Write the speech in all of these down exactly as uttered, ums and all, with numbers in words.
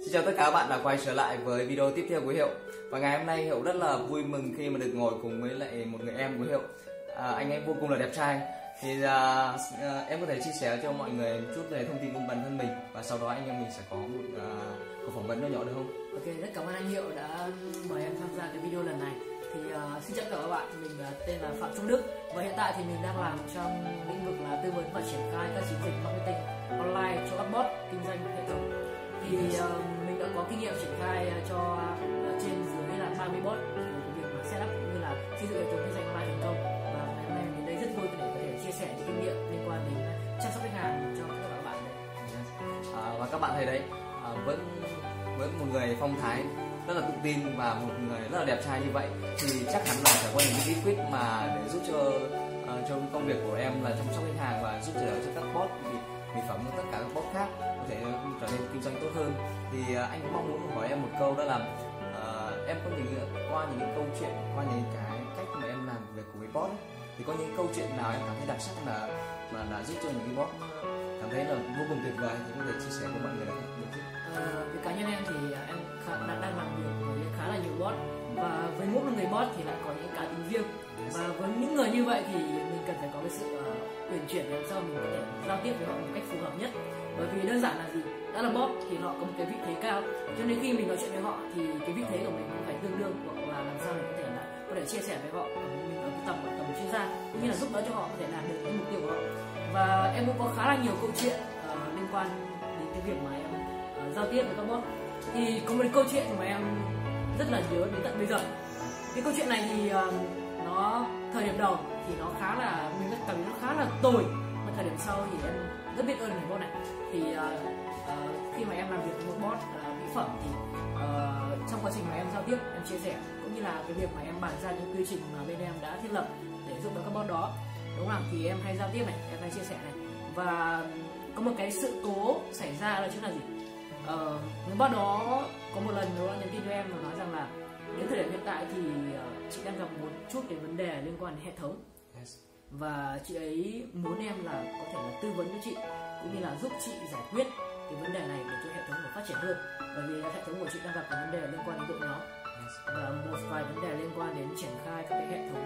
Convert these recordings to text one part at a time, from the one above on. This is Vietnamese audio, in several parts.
Xin chào tất cả các bạn đã quay trở lại với video tiếp theo của Hiệu. Và ngày hôm nay Hiệu rất là vui mừng khi mà được ngồi cùng với lại một người em của Hiệu. À, anh ấy vô cùng là đẹp trai. Thì à, à, em có thể chia sẻ cho mọi người một chút về thông tin của bản thân mình và sau đó anh em mình sẽ có một à, cuộc phỏng vấn nhỏ nhỏ được không? Ok, rất cảm ơn anh Hiệu đã mời em tham gia cái video lần này. Thì uh, xin chào tất cả các bạn, mình uh, tên là Phạm Trung Đức và hiện tại thì mình đang làm trong lĩnh vực là tư vấn và triển khai các chiến dịch marketing online cho các bot kinh doanh hệ thống. Thì uh, mình đã có kinh nghiệm triển khai cho uh, trên dưới là ba mươi bot về cái việc mà setup cũng như là xây dựng hệ thống kinh doanh online thành công. Và ngày hôm nay mình đến đây rất vui để có thể chia sẻ những kinh nghiệm liên quan đến chăm sóc khách hàng cho tất cả các bạn đấy. À, và các bạn thấy đấy, à, vẫn với một người phong thái rất là tự tin và một người rất là đẹp trai như vậy thì chắc chắn là phải có những bí quyết mà để giúp cho uh, cho công việc của em là chăm sóc khách hàng và giúp đỡ cho các bot mỹ, mỹ phẩm và tất cả các bot khác có thể trở nên kinh doanh tốt hơn. Thì uh, anh cũng mong muốn hỏi em một câu, đó là uh, em có những qua những cái câu chuyện, qua những cái cách mà em làm việc của với bot ấy, thì có những câu chuyện nào em cảm thấy đặc sắc là mà là giúp cho những cái bot cảm thấy là vô cùng tuyệt vời thì có thể chia sẻ với mọi người được không? Ờ, với cá nhân em thì em khá, đã đang làm việc với khá là nhiều bot và với mỗi một người bot thì lại có những cá tính riêng, và với những người như vậy thì mình cần phải có cái sự uh, uyển chuyển để làm sao mình có thể giao tiếp với họ một cách phù hợp nhất. Bởi vì đơn giản là gì, đã là bot thì họ có một cái vị thế cao, cho nên khi mình nói chuyện với họ thì cái vị thế của mình cũng phải tương đương, hoặc là làm sao mình có thể là có thể chia sẻ với họ ở mình ở cái tầm ở tầm chuyên gia, cũng như là giúp đỡ cho họ có thể làm được cái mục tiêu của họ. Và em cũng có khá là nhiều câu chuyện uh, liên quan đến cái việc mà em giao tiếp với các bot. Thì có một câu chuyện mà em rất là nhớ đến tận bây giờ. Cái câu chuyện này thì uh, nó thời điểm đầu thì nó khá là mình rất cảm thấy nó khá là tồi, mà thời điểm sau thì em rất biết ơn người bot này. Thì uh, uh, khi mà em làm việc với một bot uh, mỹ phẩm thì uh, trong quá trình mà em giao tiếp, em chia sẻ cũng như là cái việc mà em bàn ra những quy trình mà bên em đã thiết lập để giúp đỡ các bot đó, đúng không? Thì em hay giao tiếp này, em hay chia sẻ này, và có một cái sự cố xảy ra đó chính là gì? Ờ, người bot đó có một lần nó nhắn tin cho em và nói rằng là đến thời điểm hiện tại thì uh, chị đang gặp một chút cái vấn đề liên quan đến hệ thống, yes. Và chị ấy muốn em là có thể là tư vấn cho chị cũng như là giúp chị giải quyết cái vấn đề này để cho hệ thống của phát triển hơn, bởi vì hệ thống của chị đang gặp cái vấn đề liên quan đến đội nhóm, yes. Và một vài vấn đề liên quan đến triển khai các cái hệ thống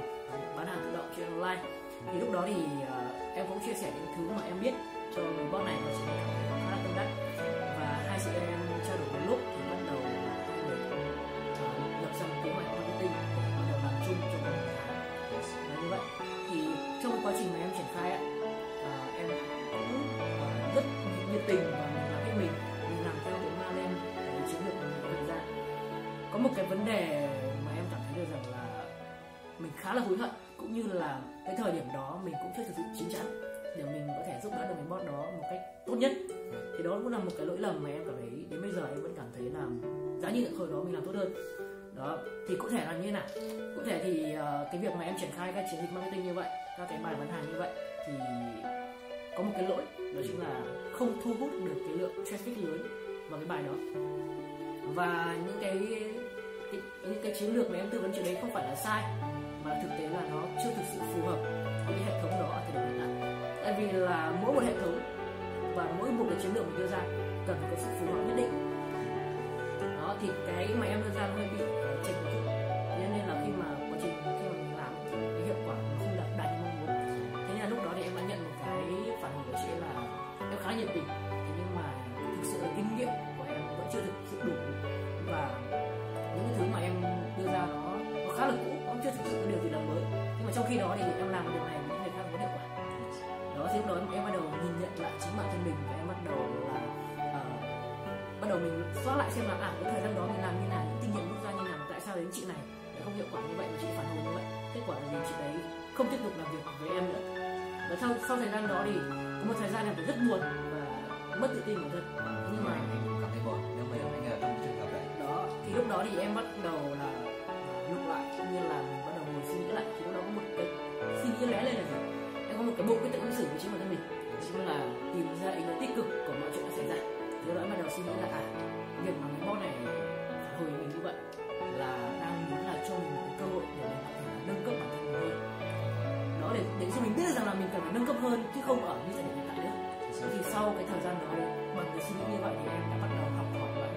bán hàng tự động trên online. Thì lúc đó thì uh, em cũng chia sẻ những thứ mà em biết cho người bot này và chị ấy cảm thấy khá là tâm đắc. Hai chị em trao đổi một lúc thì bắt đầu là hai người uh, lập ra một kế hoạch marketing để bắt đầu làm chung trong một tháng. Và như vậy thì trong quá trình mà em triển khai uh, em cũng uh, rất nhiệt tình và mình làm hết mình, mình làm theo cái ma lên cái chiến lược mà mình đặt ra. Có một cái vấn đề mà em cảm thấy được rằng là mình khá là hối hận, cũng như là cái thời điểm đó mình cũng chưa thực sự chín chắn để mình có thể giúp đỡ được cái bot đó một cách tốt nhất. Thì đó cũng là một cái lỗi lầm mà em cảm thấy đến bây giờ em vẫn cảm thấy là giá như hồi đó mình làm tốt hơn. Đó thì cụ thể là như thế nào? Cụ thể thì uh, cái việc mà em triển khai các chiến dịch marketing như vậy, các cái bài bán hàng như vậy thì có một cái lỗi, đó chính là không thu hút được cái lượng traffic lớn vào cái bài đó. Và những cái, cái những cái chiến lược mà em tư vấn trước đấy không phải là sai, mà thực tế là nó chưa thực sự phù hợp với cái hệ thống đó ở thời điểm hiện tại. Tại vì là mỗi một hệ thống và mỗi một cái chiến lược mình đưa ra cần phải có sự phù hợp nhất định. Đó thì cái mà em đưa ra nó hơi bị chệch một chút, thế nên là khi mà quá trình khi mà mình làm cái hiệu quả nó không đạt đạt như mong muốn. Thế nên là lúc đó thì em đã nhận một cái phản hồi của chị là em khá nhiệt tình, thế nhưng mà thực sự là kinh nghiệm của em vẫn chưa thực sự đủ, và những cái thứ mà em đưa ra nó nó khá là cũ, nó chưa thực sự có điều gì là mới. Nhưng mà trong khi đó thì em làm điều này với người khác có hiệu quả. Đó thì lúc đó em bắt đầu nhìn nhận lại chính bản thân mình và em bắt đầu là uh, bắt đầu mình soát lại xem là à cái thời gian đó mình làm như nào, những kinh nghiệm rút ra như nào, tại sao đến chị này lại không hiệu quả như vậy và chị phản hồi như vậy. Kết quả là vì chị đấy không tiếp tục làm việc với em nữa. Và sau sau thời gian đó thì có một thời gian em phải rất buồn và mất tự tin bản thân. Nhưng mà em cảm thấy buồn nếu mà anh ở trong trường hợp đấy. Đó thì lúc đó thì em bắt đầu là lục lại, cũng như là mình bắt đầu ngồi suy nghĩ lại. Thì lúc đó có một cái suy nghĩ lóe lên là gì? Em có một cái bộ quyết định ứng xử của chính bản thân mình, chính là tìm ra ý nghĩa tích cực của mọi chuyện đã xảy ra. Thì lúc đó em bắt đầu suy nghĩ là à việc mà cái bot này phản hồi mình như vậy là đang muốn là cho mình một cái cơ hội để mình có thể là nâng cấp bản thân mình hơn. Đó để để cho mình biết được rằng là mình cần phải nâng cấp hơn chứ không ở như thời điểm hiện tại nữa. Thì sau cái thời gian đó bằng cái suy nghĩ như vậy thì em đã bắt đầu học hỏi lại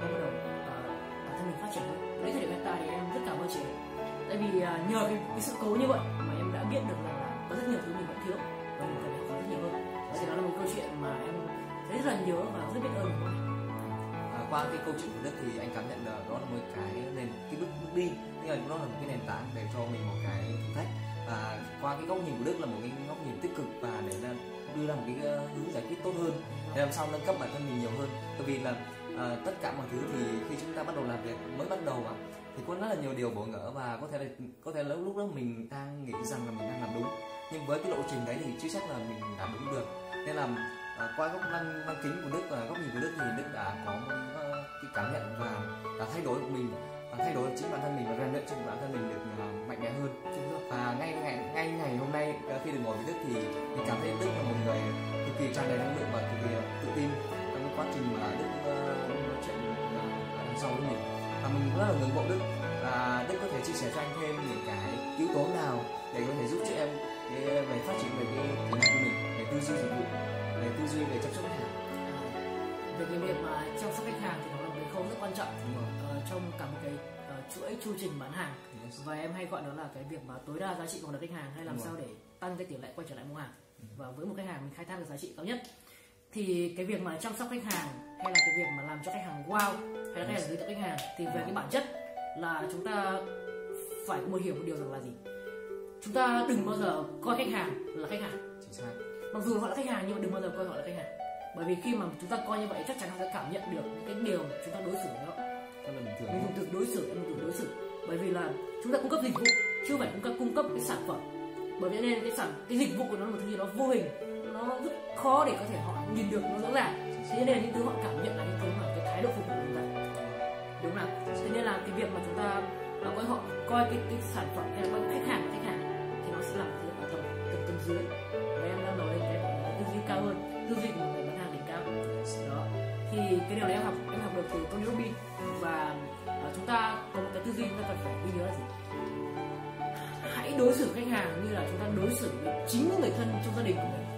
thân mình phát triển hơn. Đến thời điểm hiện tại thì em rất cảm ơn chị ấy. Tại vì uh, nhờ cái, cái sự cố như vậy mà em đã biết được rằng là có rất nhiều thứ mình vẫn thiếu và mình cần phải học hỏi rất nhiều hơn. Đó thì đó là một câu chuyện mà em thấy rất là nhớ và rất biết ơn của mình. À, qua cái câu chuyện của Đức thì anh cảm nhận được đó là một cái nền cái bước bước đi, nhưng mà nó là một cái nền tảng để cho mình một cái thử thách. Và qua cái góc nhìn của Đức là một cái góc nhìn tích cực và để là đưa ra một cái uh, hướng giải quyết tốt hơn để làm sao nâng cấp bản thân mình nhiều hơn. Bởi vì là uh, tất cả mọi thứ thì khi chúng ta bắt đầu làm việc mới bắt đầu mà thì có rất là nhiều điều bỡ ngỡ và có thể là có thể là lúc đó mình đang nghĩ rằng là mình đang làm đúng, nhưng với cái lộ trình đấy thì chưa chắc là mình đã đúng được. Nên là uh, qua góc lăng lăng kính của Đức và góc nhìn của Đức thì Đức đã có một uh, cái cảm nhận và đã thay đổi của mình, và thay đổi chính bản thân mình và rèn luyện cho bản thân mình được uh, mạnh mẽ hơn. Và ngay ngay ngay ngày hôm nay khi được ngồi với Đức thì mình cảm thấy Đức là một người cực kỳ tràn đầy năng lượng và cực kỳ tự tin trong cái quá trình mà Đức uh, nói chuyện uh, đằng sau với mình. Và mình rất là ngưỡng mộ Đức, và Đức có thể chia sẻ cho anh thêm những cái yếu tố nào để có thể giúp cho em cái, về phát triển về cái kỹ năng của mình, về tư duy dịch vụ, về tư duy về chăm sóc khách hàng. Về cái việc mà chăm sóc khách hàng thì nó là một cái khâu rất quan trọng uh, trong cả một cái uh, chuỗi chu trình bán hàng. Yes. Và em hay gọi đó là cái việc mà tối đa giá trị của một khách hàng, hay làm Đúng sao rồi. để tăng cái tỷ lệ quay trở lại mua hàng. Ừ. Và với một khách hàng mình khai thác được giá trị cao nhất, thì cái việc mà chăm sóc khách hàng hay là cái việc mà làm cho khách hàng wow hay là khách hàng giới thiệu khách hàng thì về cái bản chất là chúng ta phải có một hiểu một điều rằng là gì, chúng ta đừng bao giờ coi khách hàng là khách hàng. Mặc dù họ là khách hàng nhưng mà đừng bao giờ coi họ là khách hàng, bởi vì khi mà chúng ta coi như vậy chắc chắn họ sẽ cảm nhận được những cái điều chúng ta đối xử với họ. Mình dùng từ đối xử, em dùng từ đối xử, bởi vì là chúng ta cung cấp dịch vụ chứ không phải cung cấp cung cấp cái sản phẩm. Bởi vậy nên cái sản cái dịch vụ của nó là một thứ gì đó vô hình, nó rất khó để có thể họ nhìn được nó rõ ràng. Thế nên những thứ họ cảm nhận là những thứ mà cái thái độ phục vụ của chúng ta, đúng không nào? Thế nên là cái việc mà chúng ta là coi họ coi cái cái sản phẩm hay là coi khách hàng khách hàng thì nó sẽ làm thứ ở tầm tầm tầm dưới. Và em đã nói lên cái gọi là tư duy cao hơn, tư duy của một người bán hàng đỉnh cao. Đó thì cái điều này em học em học được từ Tony Robbins, và uh, chúng ta có một cái tư duy chúng ta cần phải ghi nhớ là gì? Hãy đối xử khách hàng như là chúng ta đối xử với chính người thân trong gia đình của mình.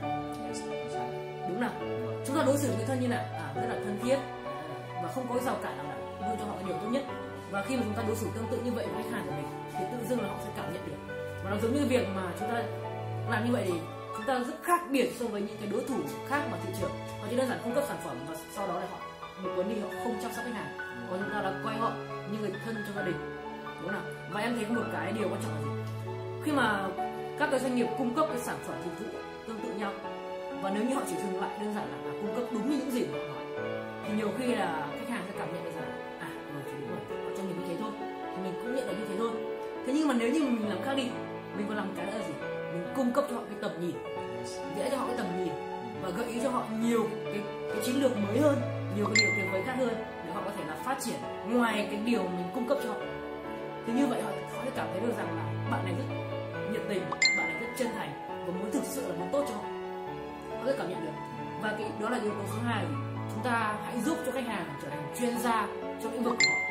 Đúng nào? Chúng ta đối xử người thân như là à, rất là thân thiết và không có rào cản nào cả, đưa cho họ cái điều tốt nhất. Và khi mà chúng ta đối xử tương tự như vậy với khách hàng của mình thì tự dưng là họ sẽ cảm nhận được. Và nó giống như việc mà chúng ta làm như vậy thì chúng ta rất khác biệt so với những cái đối thủ khác mà thị trường. Họ chỉ đơn giản cung cấp sản phẩm và sau đó là họ một cuốn đi họ không chăm sóc khách hàng. Còn chúng ta là coi họ như người thân trong gia đình, đúng không nào? Và em thấy có một cái điều quan trọng là gì? Khi mà các cái doanh nghiệp cung cấp cái sản phẩm dịch vụ tương tự nhau, và nếu như họ chỉ dừng lại đơn giản là, là cung cấp đúng như những gì mà họ nói, thì nhiều khi là khách hàng sẽ cảm nhận được rằng à rồi thì đúng rồi, họ cho mình như thế thôi thì mình cũng nhận được như thế thôi. Thế nhưng mà nếu như mình làm khác đi, mình còn làm cái nữa là gì? Mình cung cấp cho họ cái tầm nhìn, vẽ cho họ cái tầm nhìn và gợi ý cho họ nhiều cái, cái chiến lược mới hơn, nhiều cái điều tuyệt vời khác hơn để họ có thể là phát triển ngoài cái điều mình cung cấp cho họ. Thì như vậy họ, họ sẽ cảm thấy được rằng là bạn này rất nhiệt tình, bạn này rất chân thành và muốn thực sự là muốn tốt cho họ. Họ sẽ cảm nhận được. Và cái đó là yếu tố số hai là gì? Chúng ta hãy giúp cho khách hàng trở thành chuyên gia trong lĩnh vực của họ.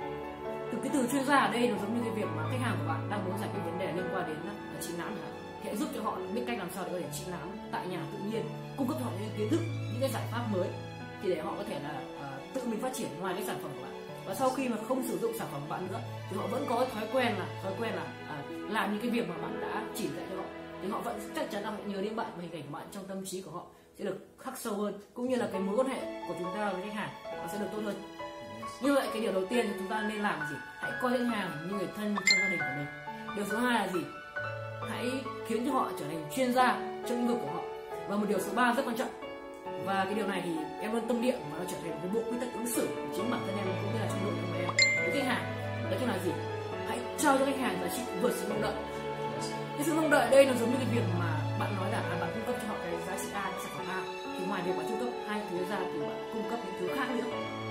Từ cái từ chuyên gia ở đây nó giống như cái việc mà khách hàng của bạn đang muốn giải quyết vấn đề liên quan đến trị nám, thì hãy giúp cho họ biết cách làm sao để có thể trị nám tại nhà tự nhiên, cung cấp cho họ những kiến thức, những cái giải pháp mới thì để họ có thể là uh, tự mình phát triển ngoài cái sản phẩm của bạn. Và sau khi mà không sử dụng sản phẩm của bạn nữa thì họ vẫn có cái thói quen là thói quen là uh, làm những cái việc mà bạn đã chỉ dạy cho họ, thì họ vẫn chắc chắn là họ nhớ đến bạn và hình ảnh của bạn trong tâm trí của họ sẽ được khắc sâu hơn, cũng như là cái mối quan hệ của chúng ta với khách hàng nó sẽ được tốt hơn. Như vậy cái điều đầu tiên chúng ta nên làm là gì? Hãy coi khách hàng như người thân trong gia đình của mình. Điều số hai là gì? Hãy khiến cho họ trở thành chuyên gia trong lĩnh vực của họ. Và một điều số ba rất quan trọng, và cái điều này thì em luôn tâm niệm mà nó trở thành một cái bộ quy tắc ứng xử của chính bản thân em cũng như là trong đội của em với khách hàng. Đó chính là gì? Hãy trao cho khách hàng giá trị vượt sự mong đợi. Cái sự mong đợi ở đây nó giống như cái việc mà bạn nói là à, bạn cung cấp cho họ cái giá trị A, cái sản phẩm A, thì ngoài việc bạn cung cấp hai thứ ra thì bạn cung cấp những thứ khác nữa,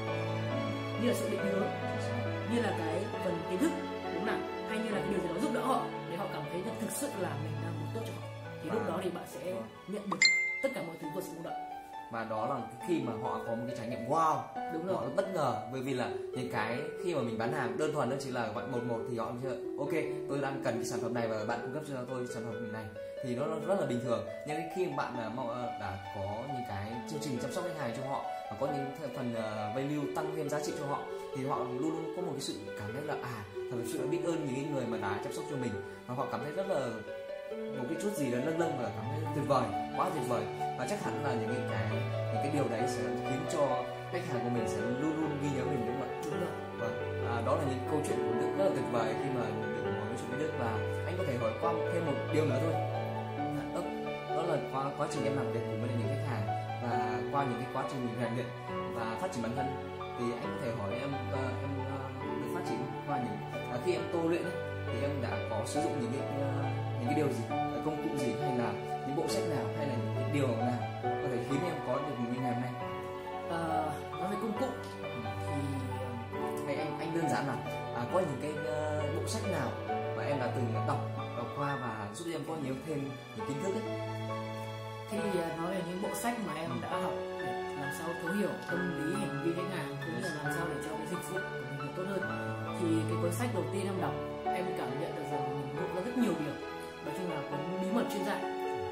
như là sự định hướng, như là cái phần kiến thức, đúng không? Hay như là cái điều gì đó giúp đỡ họ để họ cảm thấy được thực sự là mình đang muốn tốt cho họ, thì lúc đó thì bạn sẽ nhận được tất cả mọi thứ vượt sự mong đợi. Và đó là khi mà họ có một cái trải nghiệm wow, đúng rồi, họ bất ngờ, bởi vì là những cái khi mà mình bán hàng đơn thuần đó chỉ là bạn một một thì họ sẽ ok tôi đang cần cái sản phẩm này và bạn cung cấp cho tôi sản phẩm này, thì nó rất là bình thường. Nhưng khi mà bạn đã, đã có những cái chương trình chăm sóc khách hàng cho họ và có những phần uh, value tăng thêm giá trị cho họ, thì họ luôn luôn có một cái sự cảm thấy là à thật sự là biết ơn những người mà đã chăm sóc cho mình, và họ cảm thấy rất là một cái chút gì đó lâng lâng và cảm thấy tuyệt vời, quá tuyệt vời. Và chắc hẳn là những cái những cái điều đấy sẽ khiến cho khách hàng của mình sẽ luôn luôn ghi nhớ mình, đúng không ạ? Đúng rồi. Vâng, à, đó là những câu chuyện của Đức rất là tuyệt vời khi mà được ngồi nói chuyện với Đức. Và anh có thể hỏi qua thêm một điều nữa thôi, đó, đó là qua quá trình em làm việc cùng với những khách hàng và qua những cái quá trình mình rèn luyện và phát triển bản thân, thì anh có thể hỏi em uh, em uh, được phát triển qua những uh, khi em tôi luyện ấy, thì em đã có sử dụng những cái uh, những cái điều gì, công cụ gì, hay là những bộ sách nào, hay là những cái điều nào có thể khiến em có được như ngày hôm nay? À, nói về công cụ thì hay anh anh đơn giản là à, có những cái uh, bộ sách nào mà em đã từng đọc đọc qua và giúp em có nhiều thêm những kiến thức ấy? Thế thì nói về những bộ sách mà em đã học để làm sao thấu hiểu tâm lý hành vi khách hàng, cũng như là làm sao để cho cái dịch vụ của mình được tốt hơn, thì cái cuốn sách đầu tiên em đọc em cảm nhận được rằng mình ngộ ra rất nhiều điều, đó chính là cuốn bí mật chuyên gia.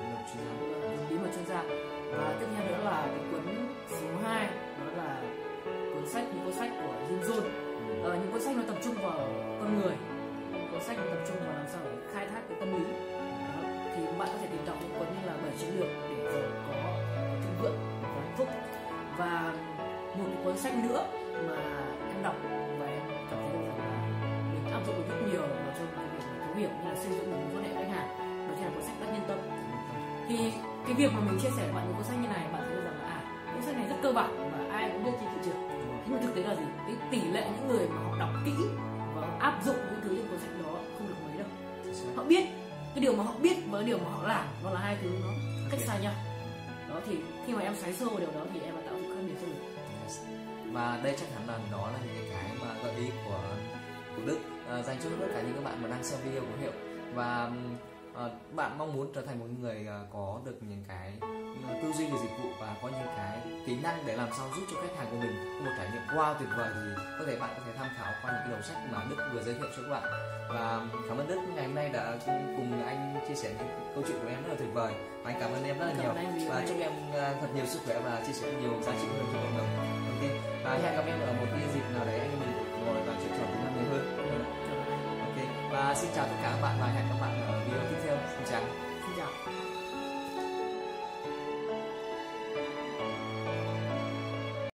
bí mật chuyên gia Và tiếp theo nữa là cái cuốn số hai, đó là cuốn sách những cuốn sách của Jim Rohn. ờ, những cuốn sách nó tập trung vào con người, những cuốn sách nó tập trung vào làm sao để khai thác cái tâm lý. Đó. Thì bạn có thể tìm đọc những cuốn như là bảy chiến lược để giàu có, thịnh vượng và hạnh phúc. Và một cái cuốn sách nữa mà em đọc và em cảm thấy rằng là mình áp dụng được rất nhiều vào trong cái việc thấu hiểu như là xây dựng một mối quan hệ khách hàng, đó chính là cuốn sách Đắc Nhân Tâm. Thì cái việc mà mình chia sẻ với bạn những cuốn sách như này, bạn thấy rằng là à, cuốn sách này rất cơ bản và ai cũng biết trên thị trường. Nhưng mà thực tế là gì? Cái tỷ lệ những người mà họ đọc kỹ và họ áp dụng những thứ trong cuốn sách đó không được mấy đâu. Họ biết cái điều mà họ biết với điều mà họ làm, nó là hai thứ nó cách xa nhau. Đó, thì khi mà em xoáy sâu vào điều đó thì em đã tạo dựng khác biệt cho mình. Và đây chắc hẳn là đó là những cái mà gợi ý của của Đức uh, dành cho tất cả những các bạn mà đang xem video của Hiệu. Và uh, bạn mong muốn trở thành một người uh, có được những cái uh, tư duy về dịch vụ và có những cái kỹ năng để làm sao giúp cho khách hàng của mình có một trải nghiệm wow tuyệt vời, thì có thể bạn có thể tham khảo qua những cái đầu sách mà Đức vừa giới thiệu cho các bạn. Và cảm ơn Đức ngày hôm nay đã cùng anh chia sẻ những câu chuyện của em rất là tuyệt vời. Và anh cảm ơn em rất là nhiều và chúc em uh, thật nhiều sức khỏe và chia sẻ nhiều giá trị hơn cho cộng đồng. Ok, và hẹn gặp em ở một cái dịp nào đấy anh em mình ngồi và chuyện trò với nhau nhiều hơn. Ok, và xin chào tất cả các bạn và hẹn gặp các bạn ở video tiếp theo. Xin chào.